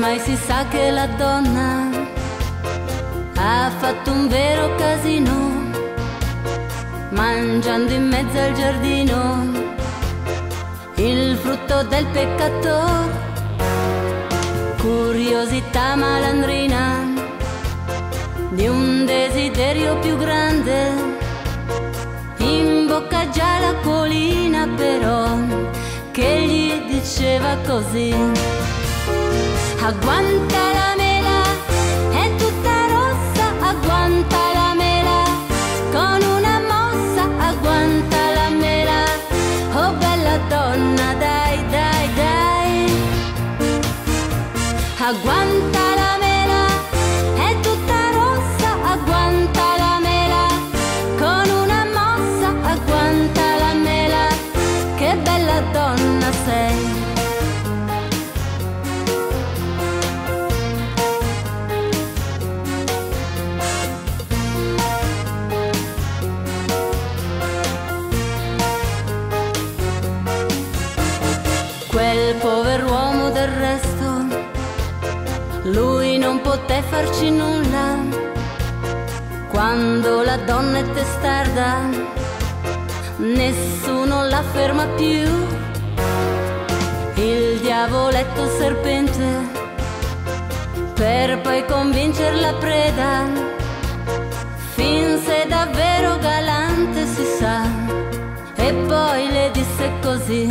Ormai si sa che la donna ha fatto un vero casino, mangiando in mezzo al giardino il frutto del peccator. Curiosità malandrina di un desiderio più grande, in bocca già la colina però che gli diceva così: agguanta la mela, è tutta rossa, agguanta la mela, con una mossa, agguanta la mela, oh bella donna, dai, dai, dai, agguanta la mela, è tutta rossa, agguanta la mela, con una mossa, agguanta la mela, che bella donna sei. Quel pover'uomo del resto, lui non poté farci nulla. Quando la donna è testarda, nessuno la ferma più. Il diavoletto serpente, per poi convincer la preda, finse davvero galante, si sa, e poi le disse così: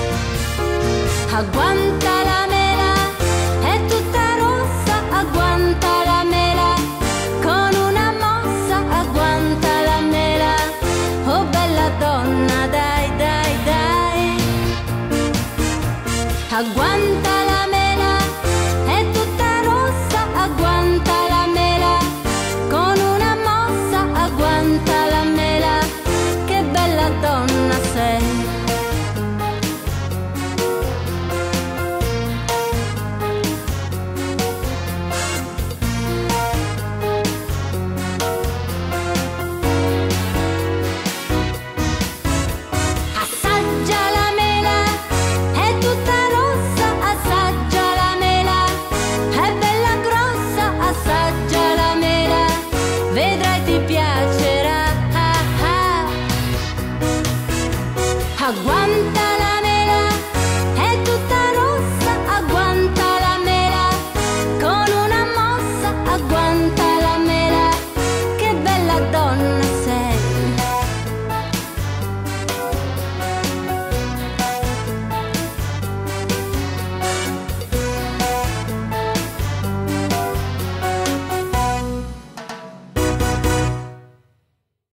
agguanta la mela, è tutta rossa, agguanta la mela, con una mossa, agguanta la mela, oh bella donna, dai, dai, dai, agguanta